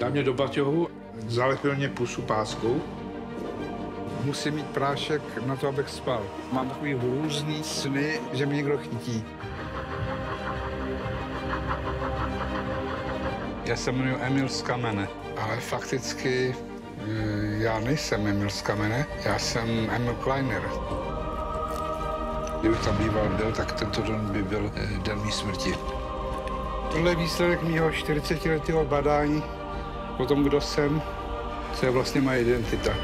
Dal mě do baťohu, zalepil mě pusu páskou. Musím mít prášek na to, abych spal. Mám takový hrůzný sny, že mě někdo chytí. Já se jmenuji Emil z Kamene, ale fakticky já nejsem Emil z Kamene, já jsem Emil Kleiner. Kdybych tam býval byl, tak tento den by byl den mý smrti. Tohle je výsledek mýho 40letého badání o tom, kdo jsem, co je vlastně moje identita.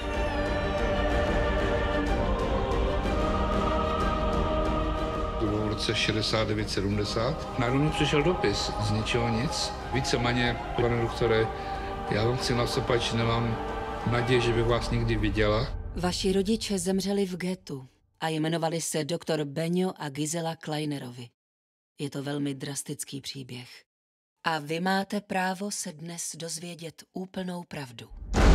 To bylo v roce 69-70. Najednou mi přišel dopis z ničeho nic. Víceméně, pane doktore, já vám chci nasypat, že nemám naději, že bych vás někdy viděla. Vaši rodiče zemřeli v ghettu a jmenovali se doktor Beňo a Gisela Kleinerovi. Je to velmi drastický příběh. A vy máte právo se dnes dozvědět úplnou pravdu.